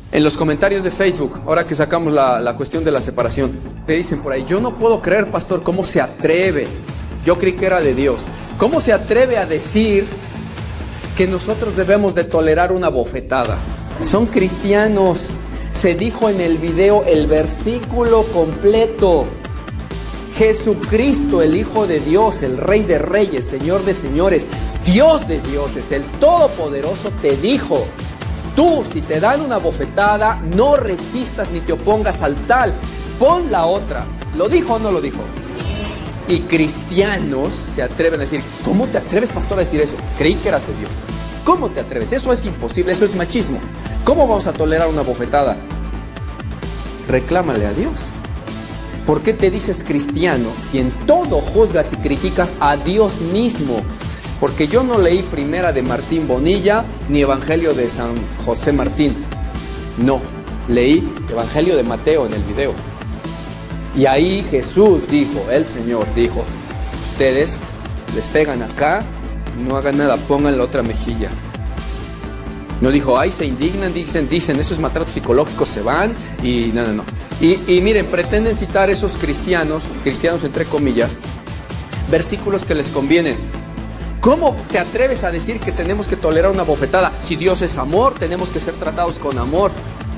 En los comentarios de Facebook, ahora que sacamos la cuestión de la separación, te dicen por ahí: yo no puedo creer, pastor, ¿cómo se atreve? Yo creí que era de Dios. ¿Cómo se atreve a decir que nosotros debemos de tolerar una bofetada? Son cristianos. Se dijo en el video el versículo completo. Jesucristo, el Hijo de Dios, el Rey de Reyes, Señor de Señores, Dios de dioses, el Todopoderoso, te dijo: tú, si te dan una bofetada, no resistas ni te opongas al tal, pon la otra. ¿Lo dijo o no lo dijo? Y cristianos se atreven a decir: ¿cómo te atreves, pastor, a decir eso? Creí que eras de Dios. ¿Cómo te atreves? Eso es imposible, eso es machismo. ¿Cómo vamos a tolerar una bofetada? Reclámale a Dios. ¿Por qué te dices cristiano si en todo juzgas y criticas a Dios mismo? Porque yo no leí Primera de Martín Bonilla ni Evangelio de San José Martín. No, leí Evangelio de Mateo en el video. Y ahí Jesús dijo, el Señor dijo: ustedes les pegan acá, no hagan nada, pongan la otra mejilla. No dijo: ay, se indignan, dicen, eso es maltrato psicológico, se van, y no. Y miren, pretenden citar esos cristianos entre comillas, versículos que les convienen. ¿Cómo te atreves a decir que tenemos que tolerar una bofetada? Si Dios es amor, tenemos que ser tratados con amor.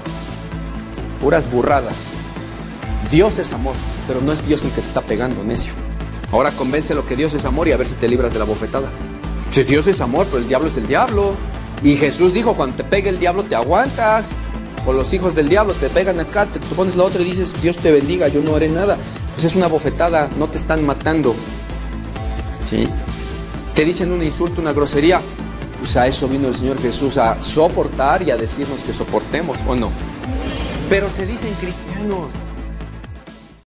Puras burradas. Dios es amor, pero no es Dios el que te está pegando, necio. Ahora convéncelo que Dios es amor y a ver si te libras de la bofetada. Si Dios es amor, pero el diablo es el diablo. Y Jesús dijo: cuando te pegue el diablo, te aguantas. O los hijos del diablo te pegan acá, te pones la otra y dices: Dios te bendiga, yo no haré nada. Pues es una bofetada, no te están matando. ¿Sí? Te dicen un insulto, una grosería. Pues a eso vino el Señor Jesús, a soportar y a decirnos que soportemos, ¿o no? Pero se dicen cristianos.